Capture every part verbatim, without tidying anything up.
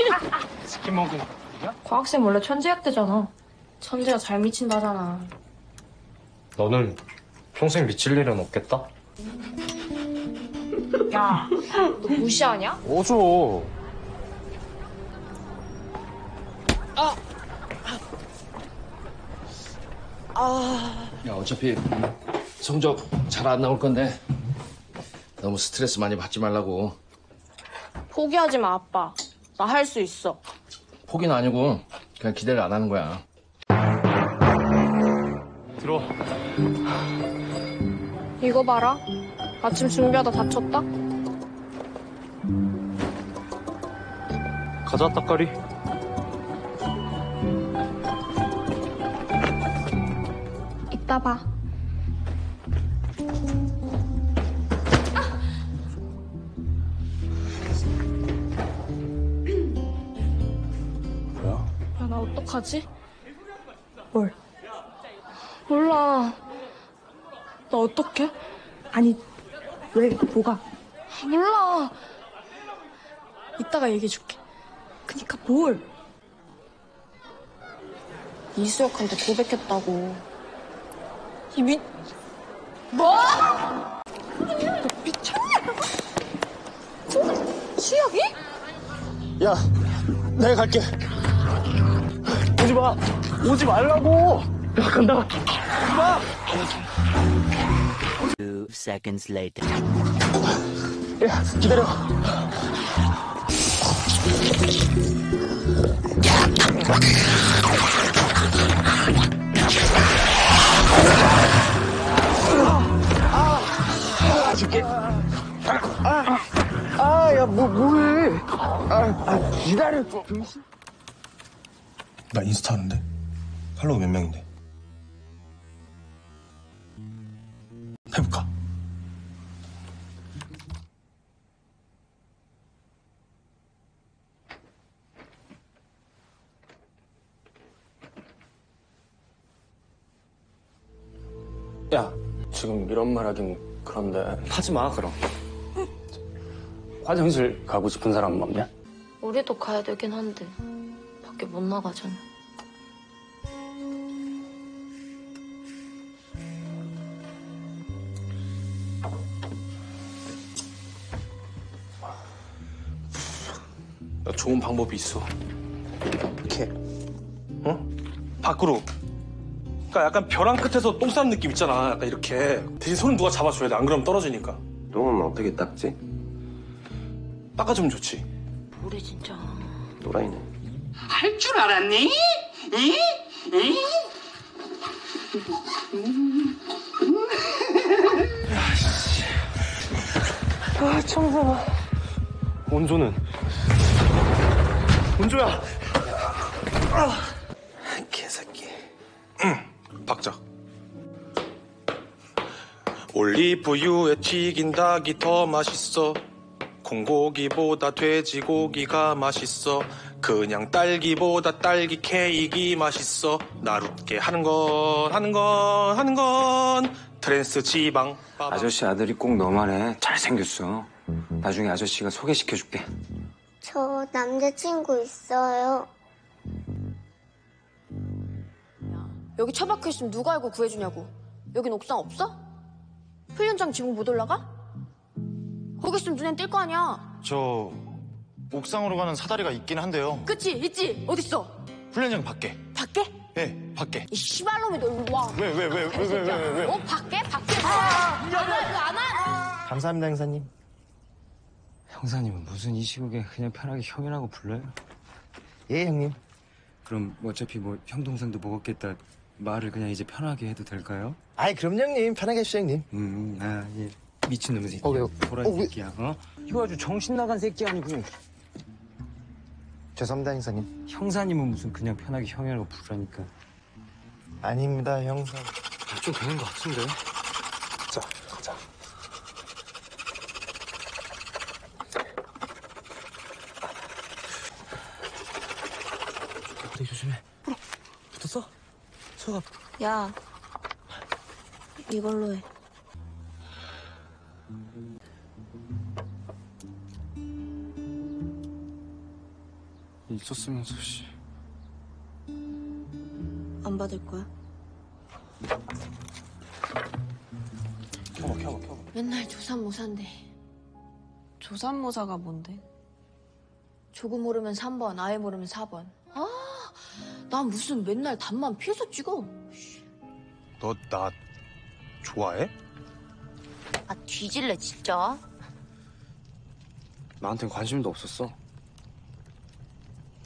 치킨 먹은 과학쌤 원래 천재였대잖아. 천재가 잘 미친다잖아. 너는 평생 미칠 일은 없겠다? 야, 너 무시하냐? 어줘. 야, 어차피 성적 잘 안 나올 건데 너무 스트레스 많이 받지 말라고. 포기하지 마, 아빠. 나 할 수 있어. 포기는 아니고 그냥 기대를 안 하는 거야. 들어와. 이거 봐라. 아침 준비하다 다쳤다? 가자, 따까리. 이따 봐. 뭐야? 야, 나 어떡하지? 뭘? 몰라. 나 어떡해? 아니, 왜, 뭐가? 몰라. 이따가 얘기해줄게. 그니까 뭘? 이수혁한테 고백했다고. 이 미... 뭐? 너 미쳤냐? 진짜 수혁이? 야, 내가 갈게. 오지 마. 오지 말라고. 야, 간다. 오지 마. Two seconds later. 야, 기다려. 아, 줄게. 아, 아, 야, 뭐, 뭐해? 아, 아, 기다려. 나 인스타 하는데? 팔로우 몇 명인데? 해볼까? 야, 지금 이런 말 하긴 그런데 하지 마, 그럼. 화장실 가고 싶은 사람 없냐? 우리도 가야 되긴 한데 밖에 못 나가잖아. 나 좋은 방법이 있어. 이렇게, 어? 밖으로. 그러니까 약간 벼랑 끝에서 똥 싸는 느낌 있잖아. 약간 이렇게. 대신 손은 누가 잡아줘야 돼. 안 그러면 떨어지니까. 똥은 어떻게 닦지? 닦아주면 좋지. 우리 진짜. 또라이네. 할 줄 알았니? 이? 이? 아, 청소나. 원조는? 원조야! 아. 개새끼. 박자. 올리브유에 튀긴 닭이 더 맛있어. 콩고기보다 돼지고기가 맛있어. 그냥 딸기보다 딸기 케이크 맛있어. 나룻게 하는 건 하는 건 하는 건 트랜스 지방. 빠방. 아저씨 아들이 꼭 너만 해. 잘생겼어. 나중에 아저씨가 소개시켜줄게. 저 남자친구 있어요. 여기 처박혀 있으면 누가 알고 구해주냐고. 여긴 옥상 없어? 훈련장 지붕 못 올라가? 거기 있으면 눈엔 띌 거 아니야. 저 옥상으로 가는 사다리가 있긴 한데요. 그치? 있지? 어딨어? 훈련장 밖에. 밖에? 네, 밖에. 이 씨발놈이 너 일로 와. 왜, 왜, 왜, 왜, 왜, 왜, 왜, 왜? 어? 밖에? 밖에? 아! 안 와, 이거 안 와? 감사합니다, 형사님. 형사님은 무슨 이 시국에 그냥 편하게 형이라고 불러요? 예, 형님. 그럼 어차피 뭐 형 동생도 먹었겠다. 말을 그냥 이제 편하게 해도 될까요? 아이, 그럼 형님. 편하게 해주세요, 형님. 음, 아, 예. 미친놈의 새끼야. 어, 왜요? 도라이 어, 왜? 새끼야, 어? 이거 아주 정신 나간 새끼 아니고. 죄송합니다, 형사님. 형사님은 무슨 그냥 편하게 형이라고 부르라니까. 아닙니다, 형사. 아, 좀 되는 것 같은데? 자, 가자. 되게 조심해. 불어. 붙었어? 소가. 야, 이걸로 해. 있었으면서 씨. 안 받을 거야? 켜봐 켜봐 켜봐. 맨날 조삼모사인데. 조삼모사가 뭔데? 조금 모르면 삼 번, 아예 모르면 사 번. 아, 난 무슨 맨날 답만 피해서 찍어. 너 나 좋아해? 아, 뒤질래, 진짜. 나한텐 관심도 없었어.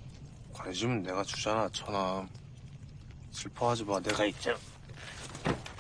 관심은 내가 주잖아, 천암. 슬퍼하지 마, 내가 있잖아.